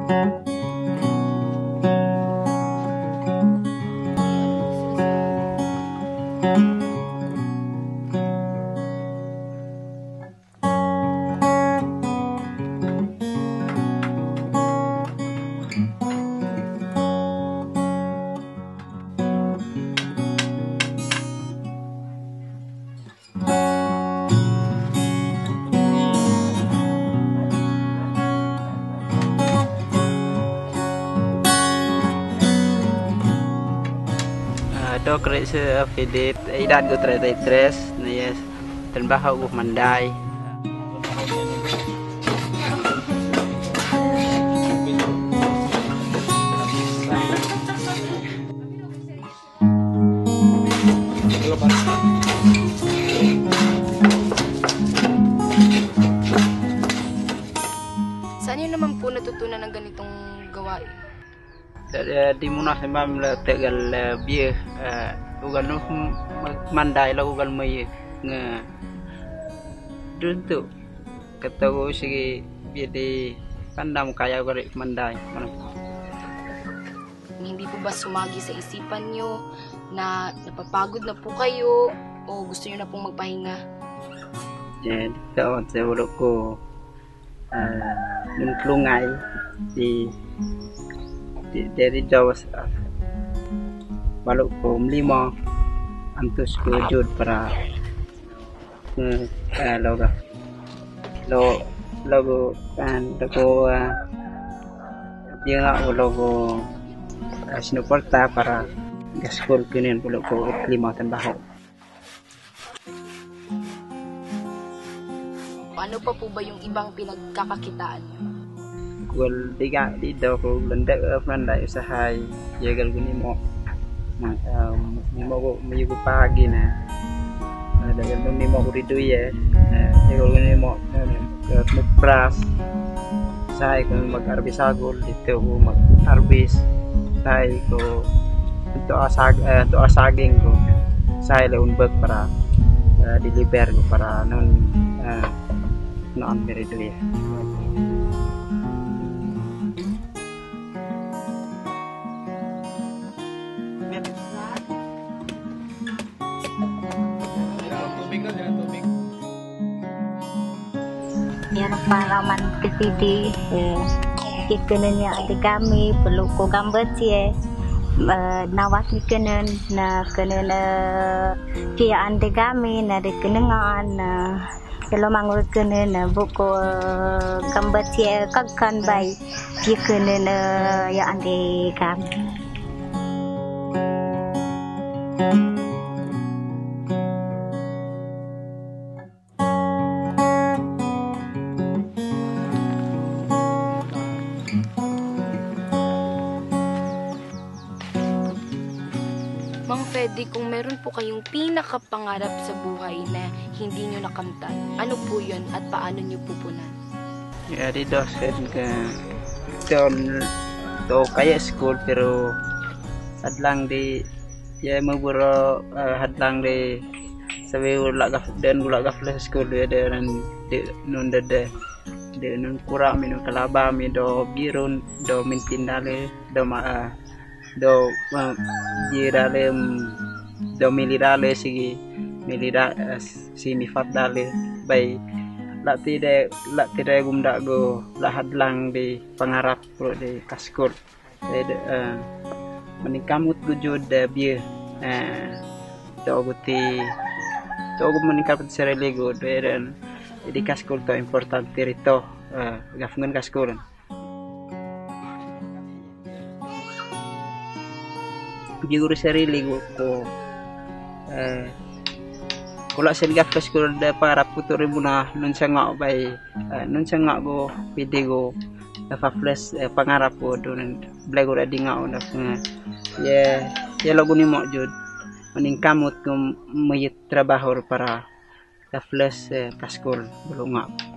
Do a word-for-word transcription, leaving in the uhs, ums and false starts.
Ito kerja Philip, edad gue tiga tres, nih dan bahau gue mandai. Saan yun naman po natutunan ng ganitong gawain? Di muna sa mga tegal biye, ugal no mandai lah ugal may nga dun tu kata ko sige biye di pandam kaya ko rin mandai. Hindi po ba sumagi sa isipan nyo na napapagod na po kayo o gusto nyo na pong magpahinga? Jadi kawan saya ulo ko nunglungay di dari Jawa balok ko lima antus ko jud para eh loga lo logo kan logo dia nggak logo sinuporta para gaskol kinin balok ko lima tanbaho. Ano pa po ba yung ibang pinagkakakitaan nyo? Gol tiga di daw ko landak mandai usahay jagal guni mo na mo ko mayugo pagi na ada yang ni mo ko ridu ya jagal guni mo ke pras saya ko mag-arbis agol dito ko mag-arbis saya ko untuk asag untuk asaging ko saya leun bag para diliber ko para non non ridu ya. Yang pengalaman ke sini, kena ni ada kami perlu ko gambar cie, nawat ni kena na kena na kia ande kami na de kena ngan na kalau mangur kena na buku gambar cie kakan bayi kia kena na ya ande kami. Mang Freddy, kung meron po kayong pinakapangarap sa buhay na hindi nyo nakamtan, ano po yun at paano nyo pupunan? Ya di dosen ke don do kayak school pero hadlang di ya maburo hadlang di sabi wala gaf dan wala gaf la school dia dan di nun dede di nun kurang minum kalaba mi do birun do mintin dale do ma do girale do milirale sige milira sinifat dale bay la tide la tide gumda go la hadlang di pangarap pro di kaskul de meningkamut gujud de bieu to guti to gu meningkat serele go de di kaskul to importante rito gafngan kaskul. Guru sarili ko eh kula selgap ke sekolah da para putur muna nun sanga bay nun sanga go pide go fa flash pangarap ko don blego da dinga on ya ya lagu ni mo jud maning kamot ko mayit trabaho para da flash paskol bulunga.